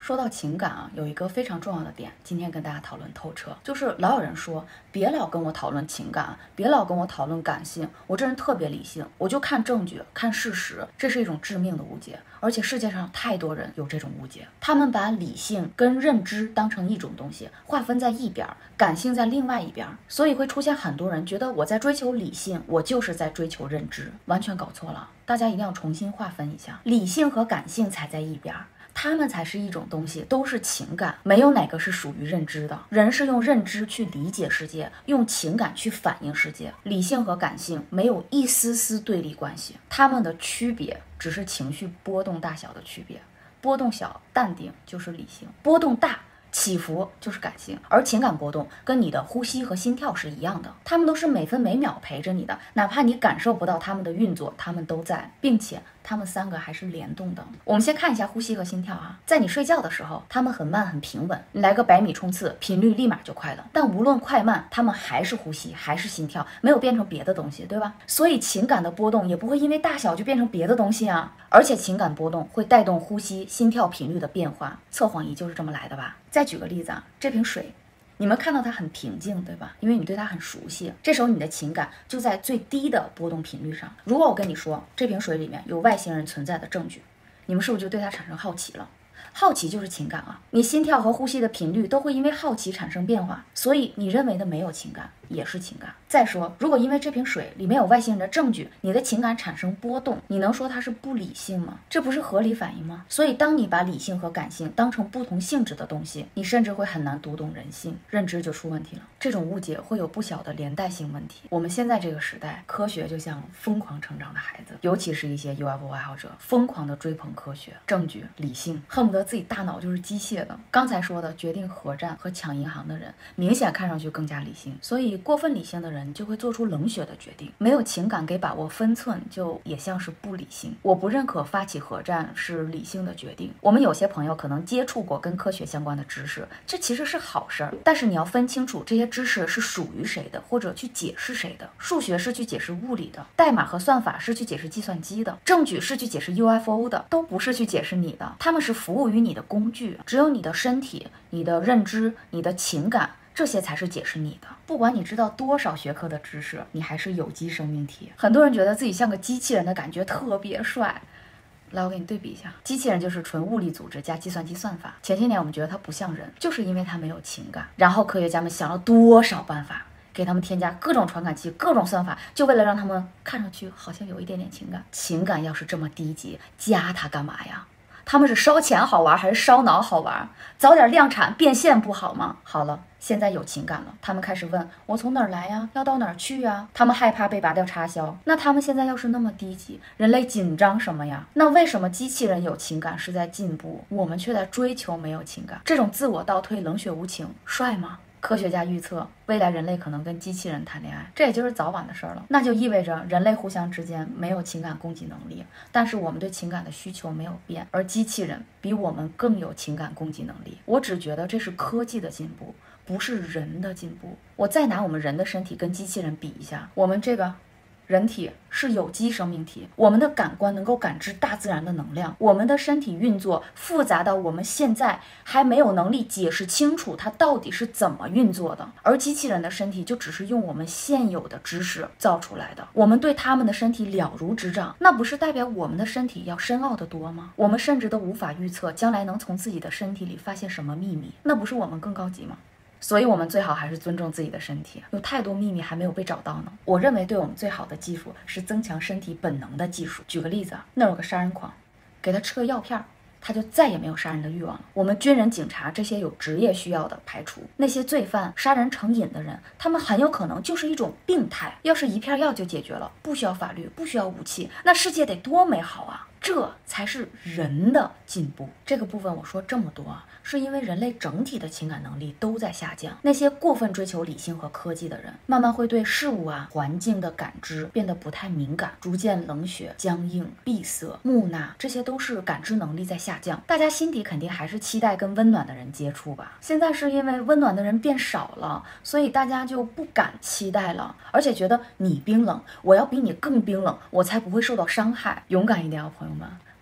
说到情感啊，有一个非常重要的点，今天跟大家讨论透彻，就是老有人说别老跟我讨论情感，别老跟我讨论感性，我这人特别理性，我就看证据看事实，这是一种致命的误解。而且世界上太多人有这种误解，他们把理性跟认知当成一种东西，划分在一边，感性在另外一边，所以会出现很多人觉得我在追求理性，我就是在追求认知，完全搞错了。大家一定要重新划分一下，理性和感性才在一边，它们才是一种东西，都是情感，没有哪个是属于认知的。人是用认知去理解世界，用情感去反映世界。理性和感性没有一丝丝对立关系，它们的区别只是情绪波动大小的区别。波动小淡定就是理性，波动大起伏就是感性。而情感波动跟你的呼吸和心跳是一样的，它们都是每分每秒陪着你的，哪怕你感受不到它们的运作，它们都在，并且它们三个还是联动的。我们先看一下呼吸和心跳啊，在你睡觉的时候，它们很慢很平稳，你来个100米冲刺，频率立马就快了。但无论快慢，它们还是呼吸，还是心跳，没有变成别的东西，对吧？所以情感的波动也不会因为大小就变成别的东西啊。而且情感波动会带动呼吸、心跳频率的变化，测谎仪就是这么来的吧？再举个例子啊，这瓶水。你们看到它很平静，对吧？因为你对它很熟悉，这时候你的情感就在最低的波动频率上。如果我跟你说这瓶水里面有外星人存在的证据，你们是不是就对它产生好奇了？好奇就是情感啊，你心跳和呼吸的频率都会因为好奇产生变化，所以你认为的没有情感也是情感。再说，如果因为这瓶水里面有外星人的证据，你的情感产生波动，你能说它是不理性吗？这不是合理反应吗？所以当你把理性和感性当成不同性质的东西，你甚至会很难读懂人性，认知就出问题了。这种误解会有不小的连带性问题。我们现在这个时代，科学就像疯狂成长的孩子，尤其是一些 UFO 爱好者，疯狂的追捧科学、证据、理性，恨不得自己大脑就是机械的。刚才说的决定核战和抢银行的人，明显看上去更加理性，所以过分理性的人就会做出冷血的决定，没有情感给把握分寸，就也像是不理性。我不认可发起核战是理性的决定。我们有些朋友可能接触过跟科学相关的知识，这其实是好事儿，但是你要分清楚这些知识是属于谁的，或者去解释谁的。数学是去解释物理的，代码和算法是去解释计算机的，证据是去解释 UFO 的，都不是去解释你的，他们是服务于你的工具。只有你的身体、你的认知、你的情感，这些才是解释你的。不管你知道多少学科的知识，你还是有机生命体。很多人觉得自己像个机器人的感觉特别帅，来，我给你对比一下，机器人就是纯物理组织加计算机算法。前些年我们觉得它不像人，就是因为它没有情感。然后科学家们想了多少办法，给他们添加各种传感器、各种算法，就为了让他们看上去好像有一点点情感。情感要是这么低级，加它干嘛呀？他们是烧钱好玩还是烧脑好玩？早点量产变现不好吗？好了，现在有情感了，他们开始问我从哪儿来呀，要到哪儿去呀？他们害怕被拔掉插销。那他们现在要是那么低级，人类紧张什么呀？那为什么机器人有情感是在进步，我们却在追求没有情感？这种自我倒退、冷血无情，帅吗？科学家预测，未来人类可能跟机器人谈恋爱，这也就是早晚的事儿了。那就意味着人类互相之间没有情感供给能力，但是我们对情感的需求没有变，而机器人比我们更有情感供给能力。我只觉得这是科技的进步，不是人的进步。我再拿我们人的身体跟机器人比一下，我们这个人体是有机生命体，我们的感官能够感知大自然的能量，我们的身体运作复杂到我们现在还没有能力解释清楚它到底是怎么运作的，而机器人的身体就只是用我们现有的知识造出来的，我们对他们的身体了如指掌，那不是代表我们的身体要深奥得多吗？我们甚至都无法预测将来能从自己的身体里发现什么秘密，那不是我们更高级吗？所以我们最好还是尊重自己的身体，有太多秘密还没有被找到呢。我认为对我们最好的技术是增强身体本能的技术。举个例子啊，那有个杀人狂，给他吃个药片，他就再也没有杀人的欲望了。我们军人、警察这些有职业需要的排除，那些罪犯、杀人成瘾的人，他们很有可能就是一种病态。要是一片药就解决了，不需要法律，不需要武器，那世界得多美好啊！这才是人的进步。这个部分我说这么多啊，是因为人类整体的情感能力都在下降。那些过分追求理性和科技的人，慢慢会对事物啊、环境的感知变得不太敏感，逐渐冷血、僵硬、闭塞、木讷，这些都是感知能力在下降。大家心底肯定还是期待跟温暖的人接触吧？现在是因为温暖的人变少了，所以大家就不敢期待了，而且觉得你冰冷，我要比你更冰冷，我才不会受到伤害。勇敢一点啊，朋友们！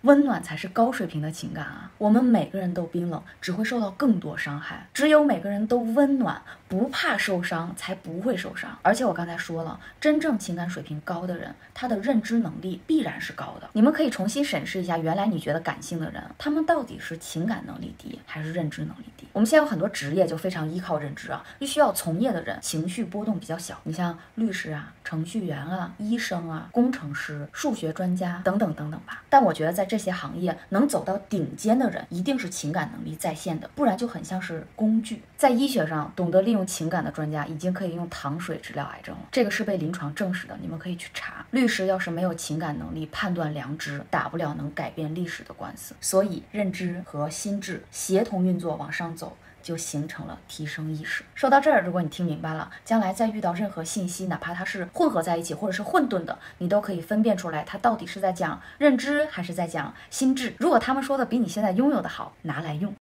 温暖才是高水平的情感啊！我们每个人都冰冷，只会受到更多伤害。只有每个人都温暖，不怕受伤，才不会受伤。而且我刚才说了，真正情感水平高的人，他的认知能力必然是高的。你们可以重新审视一下，原来你觉得感性的人，他们到底是情感能力低，还是认知能力低？我们现在有很多职业就非常依靠认知啊，必须要从业的人情绪波动比较小。你像律师啊、程序员啊、医生啊、工程师、数学专家等等等等吧。但我觉得在这些行业能走到顶尖的人，一定是情感能力在线的，不然就很像是工具。在医学上，懂得利用情感的专家已经可以用糖水治疗癌症了，这个是被临床证实的，你们可以去查。律师要是没有情感能力、判断良知，打不了能改变历史的官司。所以认知和心智协同运作往上走，就形成了提升意识。说到这儿，如果你听明白了，将来再遇到任何信息，哪怕它是混合在一起或者是混沌的，你都可以分辨出来它到底是在讲认知还是在讲心智。如果他们说的比你现在拥有的好，拿来用。